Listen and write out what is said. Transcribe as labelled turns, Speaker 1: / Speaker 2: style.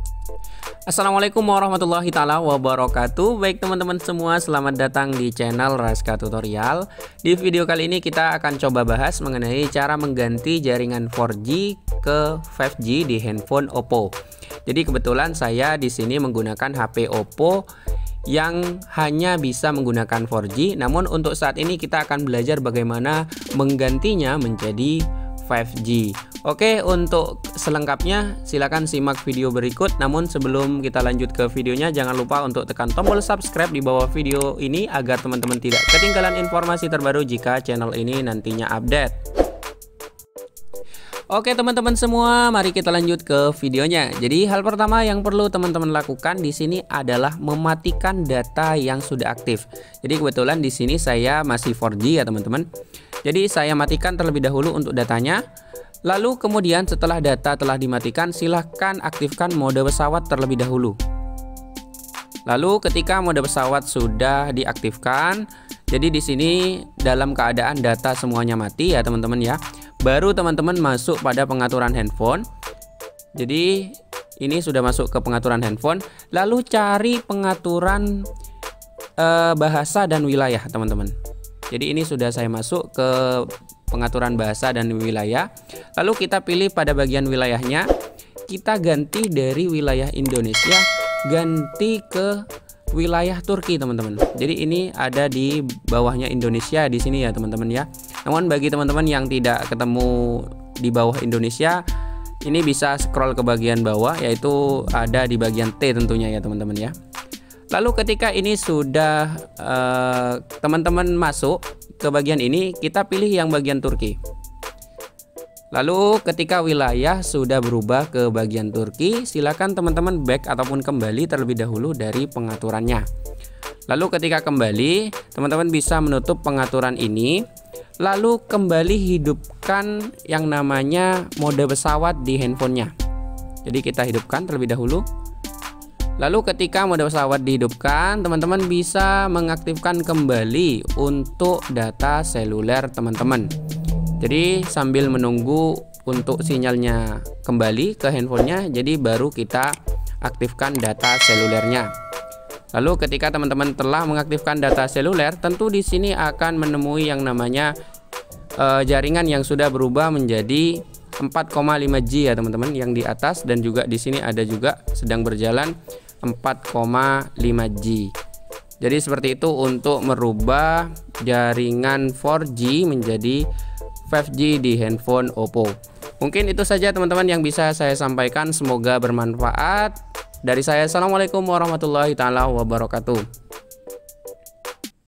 Speaker 1: Assalamualaikum warahmatullahi taala wabarakatuh. Baik teman-teman semua, selamat datang di channel Raska Tutorial. Di video kali ini kita akan coba bahas mengenai cara mengganti jaringan 4G ke 5G di handphone Oppo. Jadi kebetulan saya di sini menggunakan HP Oppo yang hanya bisa menggunakan 4G. Namun untuk saat ini kita akan belajar bagaimana menggantinya menjadi 5G. Oke, untuk selengkapnya silakan simak video berikut. Namun sebelum kita lanjut ke videonya, jangan lupa untuk tekan tombol subscribe di bawah video ini agar teman-teman tidak ketinggalan informasi terbaru jika channel ini nantinya update. Oke teman-teman semua, mari kita lanjut ke videonya. Jadi hal pertama yang perlu teman-teman lakukan di sini adalah mematikan data yang sudah aktif. Jadi kebetulan di sini saya masih 4G ya teman-teman. Jadi saya matikan terlebih dahulu untuk datanya. Lalu kemudian setelah data telah dimatikan, silahkan aktifkan mode pesawat terlebih dahulu. Lalu ketika mode pesawat sudah diaktifkan, jadi di sini dalam keadaan data semuanya mati ya teman-teman ya, baru teman-teman masuk pada pengaturan handphone. Jadi ini sudah masuk ke pengaturan handphone. Lalu cari pengaturan bahasa dan wilayah teman-teman. Jadi ini sudah saya masuk ke pengaturan bahasa dan wilayah. Lalu kita pilih pada bagian wilayahnya, kita ganti dari wilayah Indonesia ganti ke wilayah Turki teman-teman. Jadi ini ada di bawahnya Indonesia di sini ya teman-teman ya. Namun bagi teman-teman yang tidak ketemu di bawah Indonesia, ini bisa scroll ke bagian bawah, yaitu ada di bagian T tentunya ya teman-teman ya. Lalu ketika ini sudah teman-teman masuk ke bagian ini, kita pilih yang bagian Turki. Lalu ketika wilayah sudah berubah ke bagian Turki, silakan teman-teman back ataupun kembali terlebih dahulu dari pengaturannya. Lalu ketika kembali, teman-teman bisa menutup pengaturan ini. Lalu kembali hidupkan yang namanya mode pesawat di handphonenya. Jadi kita hidupkan terlebih dahulu. Lalu ketika mode pesawat dihidupkan, teman-teman bisa mengaktifkan kembali untuk data seluler teman-teman. Jadi sambil menunggu untuk sinyalnya kembali ke handphonenya, jadi baru kita aktifkan data selulernya. Lalu ketika teman-teman telah mengaktifkan data seluler, tentu di sini akan menemui yang namanya jaringan yang sudah berubah menjadi 4,5G ya teman-teman, yang di atas, dan juga di sini ada juga sedang berjalan 4,5G. Jadi seperti itu untuk merubah jaringan 4G menjadi 5G di handphone Oppo. Mungkin itu saja teman-teman yang bisa saya sampaikan, semoga bermanfaat. Dari saya, assalamualaikum warahmatullahi taala wabarakatuh.